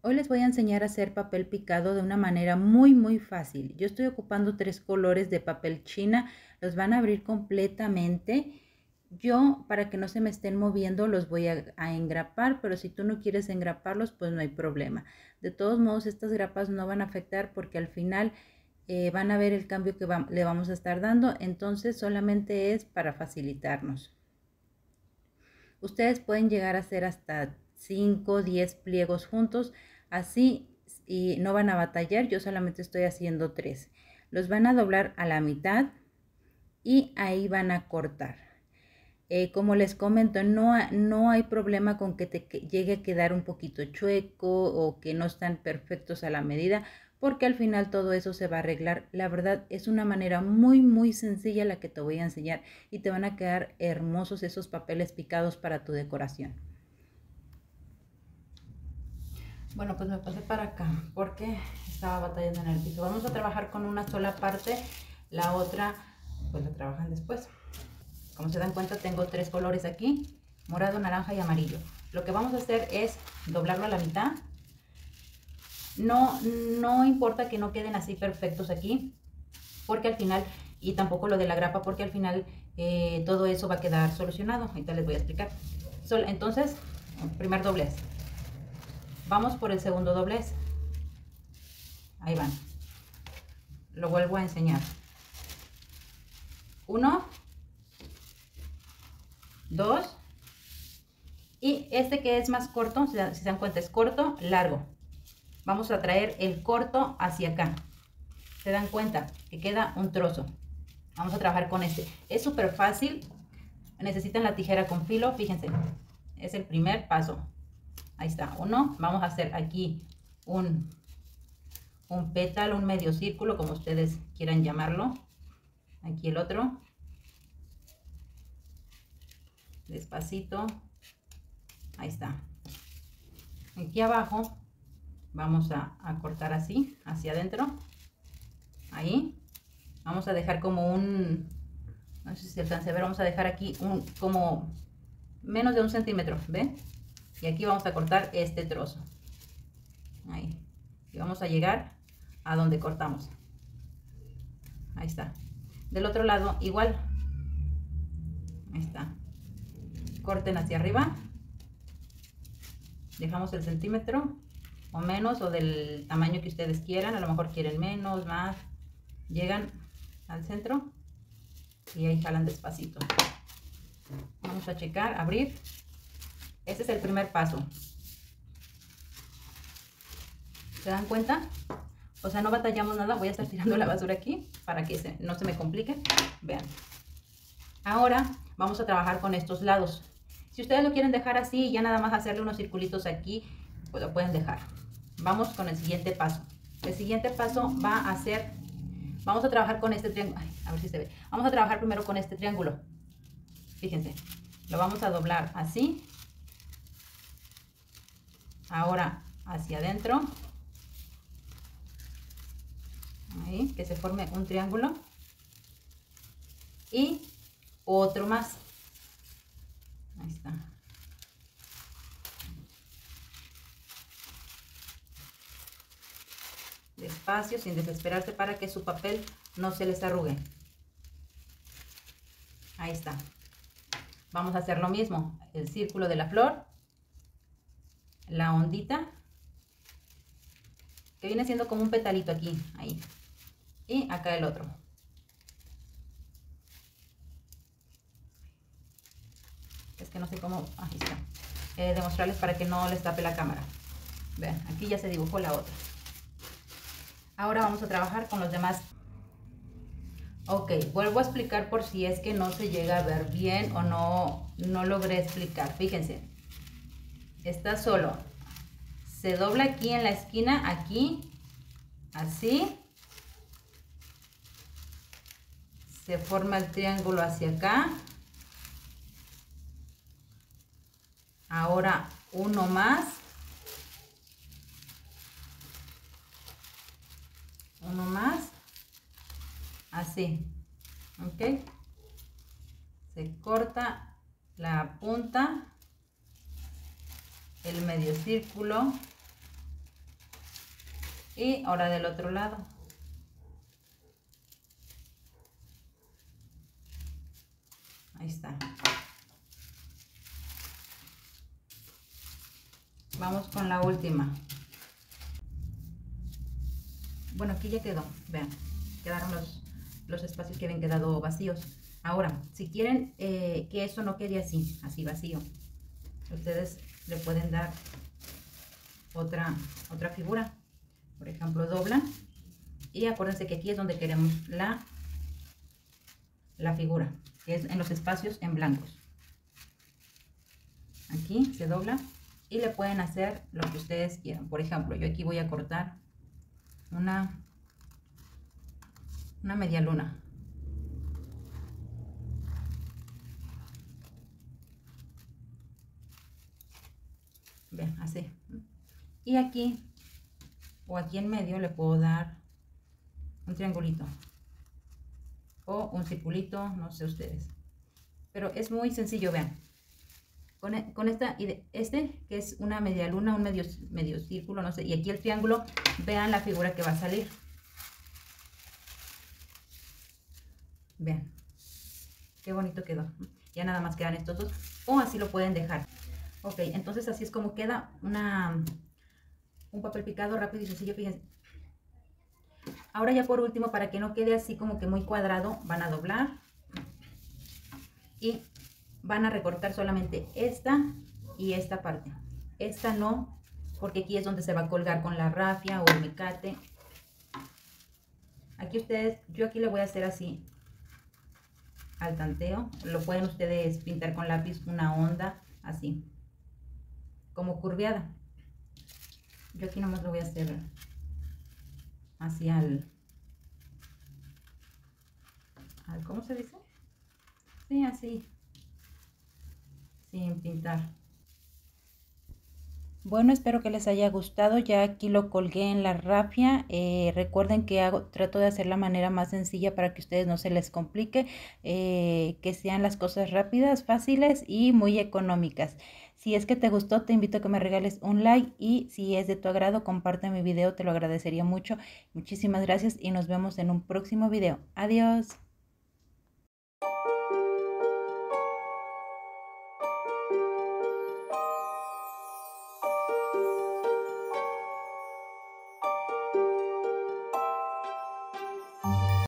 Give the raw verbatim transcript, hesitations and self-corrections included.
Hoy les voy a enseñar a hacer papel picado de una manera muy muy fácil. Yo estoy ocupando tres colores de papel china, los van a abrir completamente. Yo, para que no se me estén moviendo, los voy a, a engrapar, pero si tú no quieres engraparlos, pues no hay problema. De todos modos, estas grapas no van a afectar porque al final eh, van a ver el cambio que va, le vamos a estar dando, entonces solamente es para facilitarnos. Ustedes pueden llegar a hacer hasta cinco o diez pliegos juntos, así y no van a batallar. Yo solamente estoy haciendo tres. Los van a doblar a la mitad y ahí van a cortar. Eh, como les comento, no, no hay problema con que te que llegue a quedar un poquito chueco o que no están perfectos a la medida, porque al final todo eso se va a arreglar. La verdad es una manera muy muy sencilla la que te voy a enseñar y te van a quedar hermosos esos papeles picados para tu decoración. Bueno, pues me pasé para acá porque estaba batallando en el piso. Vamos a trabajar con una sola parte, la otra pues la trabajan después. Como se dan cuenta, tengo tres colores aquí, morado, naranja y amarillo. Lo que vamos a hacer es doblarlo a la mitad. No, no importa que no queden así perfectos aquí, porque al final, y tampoco lo de la grapa, porque al final eh, todo eso va a quedar solucionado. Ahorita les voy a explicar. Entonces, primer doblez. Vamos por el segundo doblez. Ahí van. Lo vuelvo a enseñar. Uno, dos, y este que es más corto, si se dan cuenta, es corto, largo. Vamos a traer el corto hacia acá. Se dan cuenta que queda un trozo. Vamos a trabajar con este. Es súper fácil. Necesitan la tijera con filo. Fíjense, es el primer paso. Ahí está, uno. Vamos a hacer aquí un, un pétalo, un medio círculo, como ustedes quieran llamarlo. Aquí el otro. Despacito. Ahí está. Aquí abajo vamos a, a cortar así, hacia adentro. Ahí. Vamos a dejar como un, no sé si se alcance a ver, vamos a dejar aquí un, como menos de un centímetro, ¿ven? Y aquí vamos a cortar este trozo. Ahí. Y vamos a llegar a donde cortamos. Ahí está. Del otro lado igual. Ahí está. Corten hacia arriba. Dejamos el centímetro o menos, o del tamaño que ustedes quieran. A lo mejor quieren menos, más. Llegan al centro y ahí jalan despacito. Vamos a checar, abrir. Este es el primer paso. ¿Se dan cuenta? O sea, no batallamos nada. Voy a estar tirando la basura aquí para que se, no se me complique. Vean. Ahora vamos a trabajar con estos lados. Si ustedes lo quieren dejar así y ya nada más hacerle unos circulitos aquí, pues lo pueden dejar. Vamos con el siguiente paso. El siguiente paso va a ser, vamos a trabajar con este triángulo. Ay, a ver si se ve. Vamos a trabajar primero con este triángulo. Fíjense, lo vamos a doblar así. Ahora hacia adentro. Ahí, que se forme un triángulo. Y otro más. Ahí está. Despacio, sin desesperarse, para que su papel no se les arrugue. Ahí está. Vamos a hacer lo mismo. El círculo de la flor. La ondita. Que viene siendo como un petalito aquí. Ahí. Y acá el otro. Es que no sé cómo, ahí está, eh, demostrarles para que no les tape la cámara. Vean, aquí ya se dibujó la otra. Ahora vamos a trabajar con los demás. Ok, vuelvo a explicar por si es que no se llega a ver bien o no, no logré explicar. Fíjense, está solo. Se dobla aquí en la esquina, aquí, así. Se forma el triángulo hacia acá. Ahora uno más. Uno más. Así. Ok. Se corta la punta. El medio círculo. Y ahora del otro lado. Ahí está. Vamos con la última. Bueno, aquí ya quedó, vean, quedaron los, los espacios que habían quedado vacíos. Ahora, si quieren eh, que eso no quede así, así vacío, ustedes le pueden dar otra, otra figura. Por ejemplo, doblan y acuérdense que aquí es donde queremos la, la figura, que es en los espacios en blancos. Aquí se dobla y le pueden hacer lo que ustedes quieran. Por ejemplo, yo aquí voy a cortar una, una media luna. Vean, así. Y aquí o aquí en medio le puedo dar un triangulito o un circulito, no sé ustedes, pero es muy sencillo. Vean, con, con esta este que es una media luna, un medio, medio círculo, no sé, y aquí el triángulo, vean la figura que va a salir. Vean qué bonito quedó. Ya nada más quedan estos dos, o así lo pueden dejar. Ok, entonces así es como queda una un papel picado rápido y sencillo, fíjense. Ahora ya por último, para que no quede así como que muy cuadrado, van a doblar y van a recortar solamente esta y esta parte. Esta no, porque aquí es donde se va a colgar con la rafia o el mecate. Aquí ustedes, yo aquí le voy a hacer así al tanteo. Lo pueden ustedes pintar con lápiz una onda así, como curveada. Yo aquí nomás lo voy a hacer así al, al ¿cómo se dice? Sí, así, sin pintar. Bueno, espero que les haya gustado. Ya aquí lo colgué en la rafia. Eh, recuerden que hago, trato de hacer la manera más sencilla para que ustedes no se les complique, eh, que sean las cosas rápidas, fáciles y muy económicas. Si es que te gustó, te invito a que me regales un like, y si es de tu agrado, comparte mi video, te lo agradecería mucho. Muchísimas gracias y nos vemos en un próximo video. Adiós.